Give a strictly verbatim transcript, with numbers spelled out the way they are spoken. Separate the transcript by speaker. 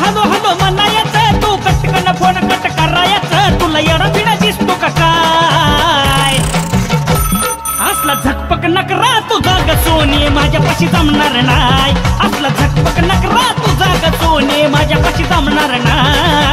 Speaker 1: hello hello म्हणायचं तू कटकन phone cut करायचं तुला येडा बिडा दिसतो का काय असला झकपक नकरा तुझा ग सोने माझ्यापाशी जमणार नाही असला झकपक नकरा तुझा ग सोने माझ्यापाशी जमणार नाही